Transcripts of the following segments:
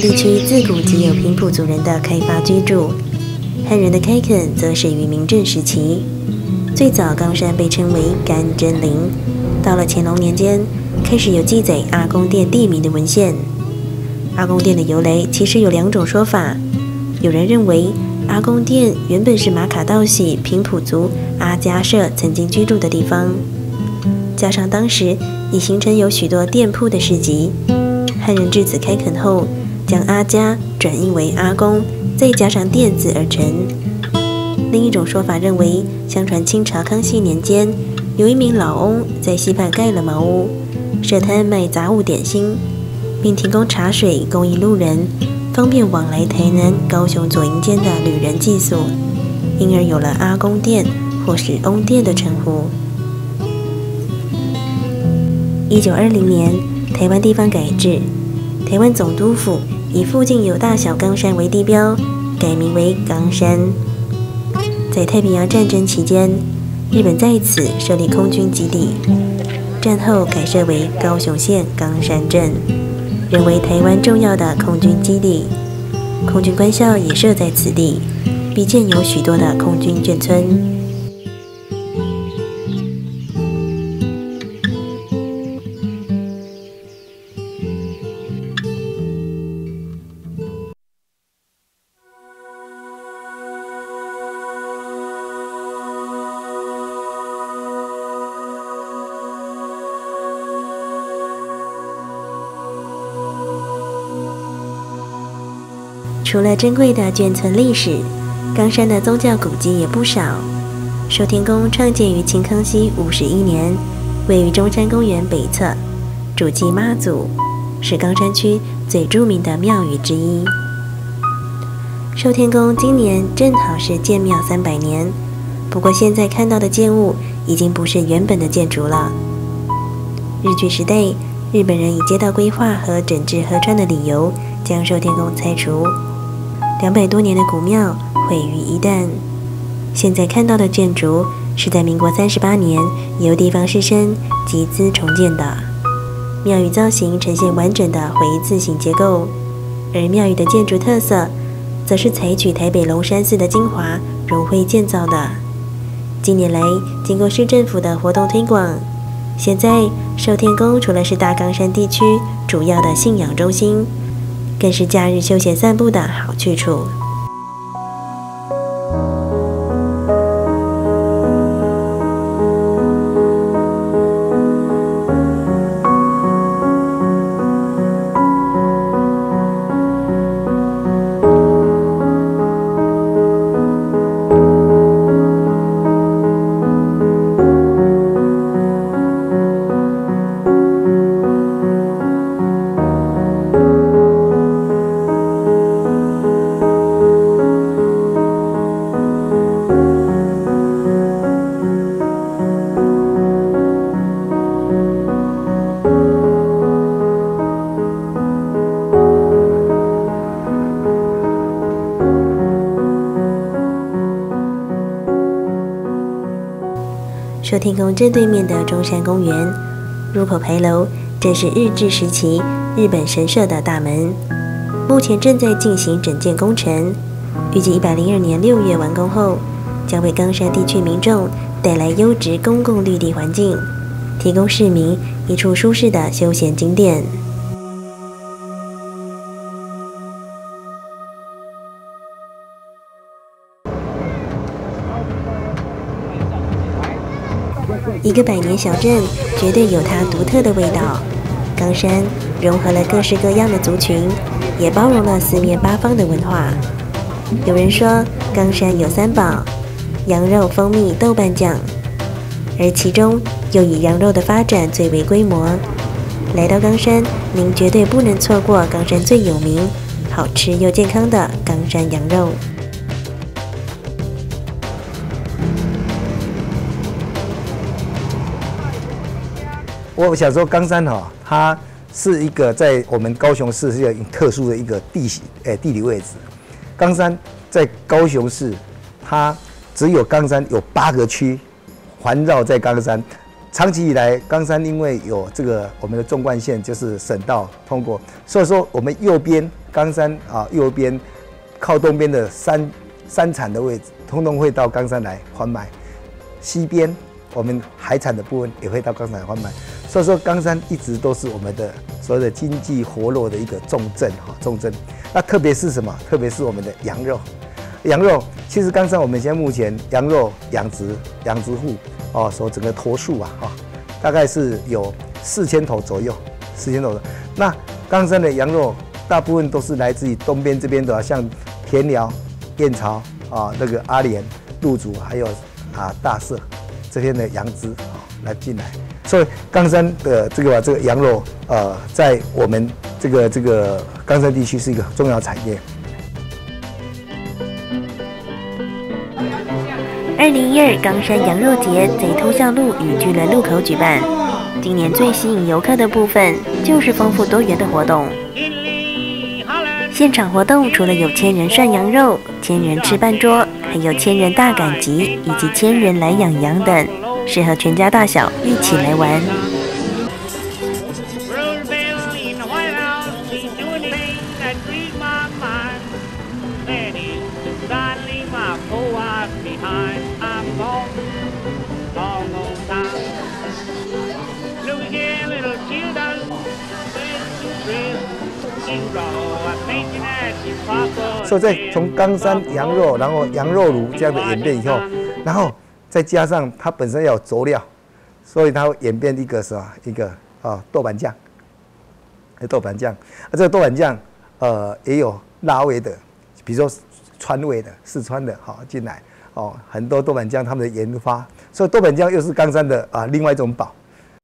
地区自古即有平埔族人的开发居住，汉人的开垦则始于明郑时期。最早冈山被称为甘真陵，到了乾隆年间，开始有记载阿公店地名的文献。阿公店的由来其实有2种说法，有人认为阿公店原本是马卡道系平埔族阿家社曾经居住的地方，加上当时已形成有许多店铺的市集，汉人至此开垦后，将阿家转译为阿公，再加上店字而成。另一种说法认为，相传清朝康熙年间，有一名老翁在西畔盖了茅屋，设摊卖杂物点心，并提供茶水供应路人，方便往来台南、高雄左营间的旅人寄宿，因而有了阿公店或是翁店的称呼。1920年，台湾地方改制，台湾总督府以附近有大小冈山为地标，改名为冈山。在太平洋战争期间，日本在此设立空军基地，战后改设为高雄县冈山镇，仍为台湾重要的空军基地。空军官校也设在此地，必建有许多的空军眷村。除了珍贵的眷村历史，冈山的宗教古迹也不少。寿天宫创建于清康熙51年，位于中山公园北侧，主祭妈祖，是冈山区最著名的庙宇之一。寿天宫今年正好是建庙300年，不过现在看到的建物已经不是原本的建筑了。日据时代，日本人以街道规划和整治河川的理由，将寿天宫拆除。200多年的古庙毁于一旦。现在看到的建筑是在民国38年由地方士绅集资重建的，庙宇造型呈现完整的回字形结构，而庙宇的建筑特色则是采取台北龙山寺的精华融汇建造的。近年来，经过市政府的活动推广，现在寿天宫除了是大冈山地区主要的信仰中心，更是假日休闲散步的好去处。寿天宫正对面的中山公园入口牌楼，正是日治时期日本神社的大门，目前正在进行整建工程，预计102年6月完工后，将为冈山地区民众带来优质公共绿地环境，提供市民一处舒适的休闲景点。一个百年小镇绝对有它独特的味道。冈山融合了各式各样的族群，也包容了四面八方的文化。有人说冈山有3宝：羊肉、蜂蜜、豆瓣酱，而其中又以羊肉的发展最为规模。来到冈山，您绝对不能错过冈山最有名、好吃又健康的冈山羊肉。 我想说，冈山它是一个在我们高雄市是一个特殊的一个地理位置。冈山在高雄市，它只有冈山有8个区环绕在冈山。长期以来，冈山因为有这个我们的纵贯线就是省道通过，所以说我们右边冈山右边靠东边的山产的位置，通通会到冈山来贩卖。西边我们海产的部分也会到冈山来贩卖。所以说，冈山一直都是我们的所谓的经济活络的一个重镇重镇。那特别是什么？特别是我们的羊肉。羊肉，其实冈山我们现在目前羊肉养殖户所整个头数大概是有4000头左右，4000头的。那冈山的羊肉大部分都是来自于东边这边的，像田寮、燕巢那个阿莲、鹿竹，还有大社这边的羊只来进来。所以冈山的这个羊肉在我们这个冈山地区是一个重要产业。 2012冈山羊肉节在通孝路与巨人路口举办。今年最吸引游客的部分就是丰富多元的活动。现场活动除了有1000人涮羊肉、1000人吃半桌，还有1000人大赶集以及1000人来养羊等，适合全家大小一起来玩。 所以在从冈山羊肉，然后羊肉炉这样的演变以后，然后再加上它本身要有佐料，所以它会演变一个什么？一个豆瓣酱，豆瓣酱。这个豆瓣酱也有辣味的，比如说川味的、四川的进来很多豆瓣酱他们的研发，所以豆瓣酱又是冈山的另外一种宝。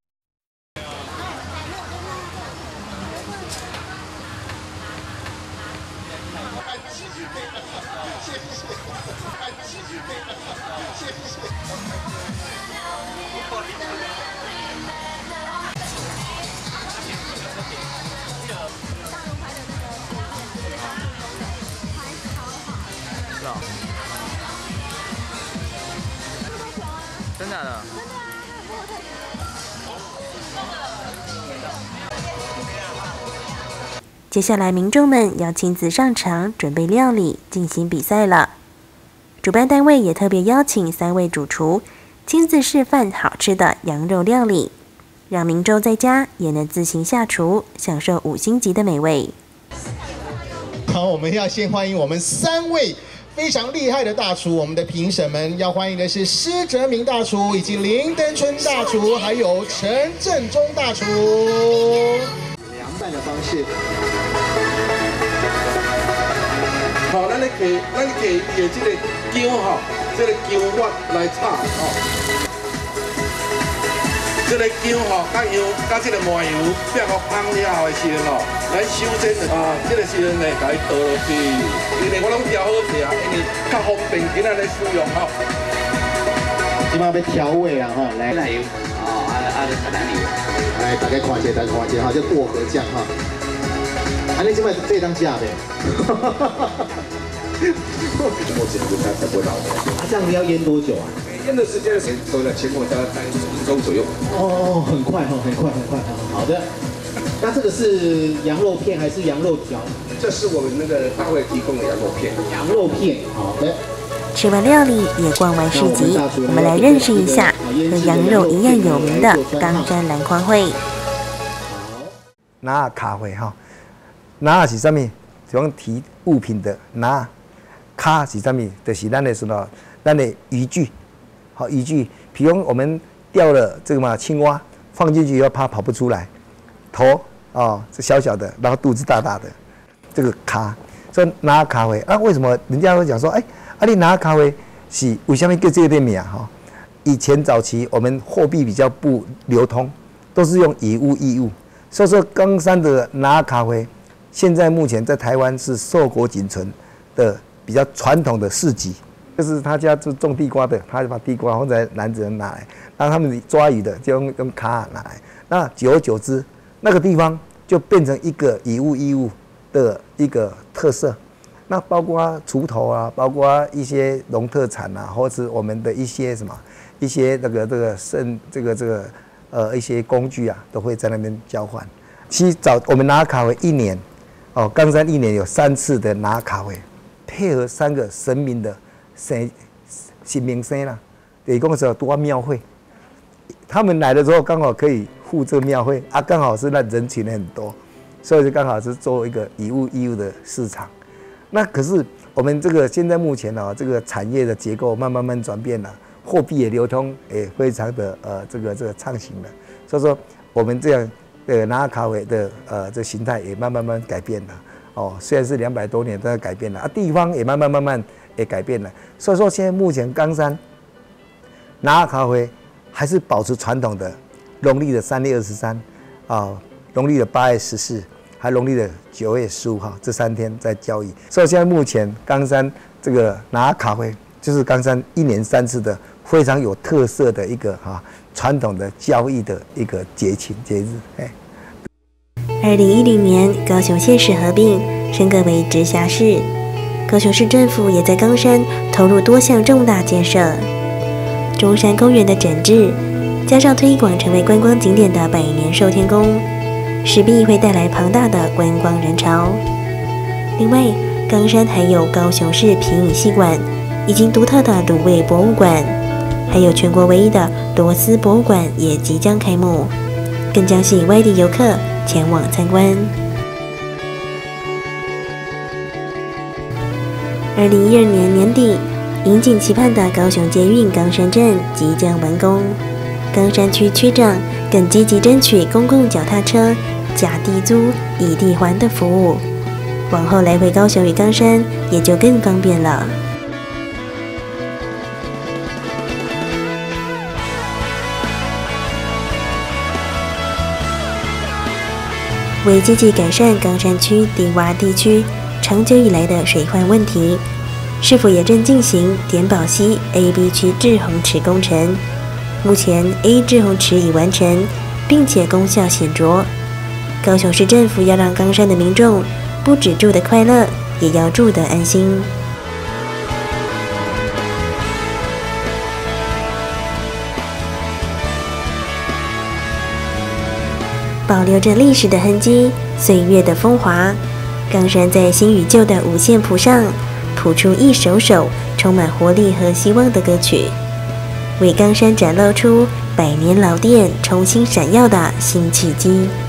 真的假的？ 接下来，民众们要亲自上场准备料理，进行比赛了。主办单位也特别邀请3位主厨亲自示范好吃的羊肉料理，让民众在家也能自行下厨，享受5星级的美味。 好，我们要先欢迎我们3位非常厉害的大厨，我们的评审们要欢迎的是施哲明大厨，以及林登春大厨，还有陈正忠大厨。凉拌的方式。 好，咱咧给这个姜这个姜末来炒这个姜甲油甲这个麻油变个香了后的时阵咱首先这个时阵呢，甲伊倒落去，因为我拢调好势因为较方便今仔咧使用今晚要调味啊来奶油奶油， 来大家看一下，这薄荷酱你今晚这当价呗。 目前就才不会老的。 这样子要腌多久啊？ 腌的时间都在前后大概1周左右。 很快很快。好的。那这个是羊肉片还是羊肉条？ 这是我们那个大会提供的羊肉片。 羊肉片，好的。 吃完料理也逛完市集，我们来认识一下和羊肉一样有名的冈山篮筐会。 拿卡会拿是什么？讲提物品的拿，卡是什么？就是咱的什么？咱的渔具，渔具。比如我们钓了这个青蛙，放进去以后怕跑不出来，头是小小的，然后肚子大大的，这个卡，所以拿卡会。为什么人家会讲说，你拿卡会是为什么叫这个名以前早期我们货币比较不流通，都是用以物易物，所以说冈山的拿卡会。现在目前在台湾是硕果仅存的比较传统的市集，就是他家就种地瓜的，他就把地瓜放在篮子拿来，然后他们抓鱼的就用卡拿来，那久而久之，那个地方就变成一个以物易物的一个特色。那包括锄头包括一些农特产或是我们的一些一些一些工具都会在那边交换。其实我们拿卡为1年哦，冈山一年有3次的拿卡会，配合3个神明的新明生啦，一共是有多庙会。他们来的时候刚好可以护这个庙会啊，刚好是那人群很多，所以就刚好是做一个以物的市场。那可是我们这个现在目前这个产业的结构慢慢转变了，货币也流通也非常的这个畅行了，所以说我们这样拿卡会的这形态也慢慢改变了。哦，虽然是200多年都在改变了啊，地方也慢慢也改变了。所以说现在目前冈山拿卡会还是保持传统的农历的3月23农历的8月14，还农历的9月15号这3天在交易。所以现在目前冈山这个拿卡会就是冈山1年3次的非常有特色的一个传统的交易的一个节日。 2010年，高雄县市合并升格为直辖市，高雄市政府也在冈山投入多项重大建设。中山公园的整治，加上推广成为观光景点的百年寿天宫，势必会带来庞大的观光人潮。另外，冈山还有高雄市皮影戏馆，以及独特的卤味博物馆，还有全国唯一的螺丝博物馆也即将开幕，更将吸引外地游客前往参观。2012年年底，引颈期盼的高雄捷运冈山站即将完工，冈山区区长更积极争取公共脚踏车甲地租乙地还的服务，往后来回高雄与冈山也就更方便了。为积极改善冈山区低洼地区长久以来的水患问题，是否也正进行点宝溪 A、B 区滞洪池工程？目前 A 滞洪池已完成，并且功效显著。高雄市政府要让冈山的民众不只住得快乐，也要住得安心。保留着历史的痕迹，岁月的风华，冈山在新与旧的五线谱上谱出一首首充满活力和希望的歌曲，为冈山展露出100年老店重新闪耀的新契机。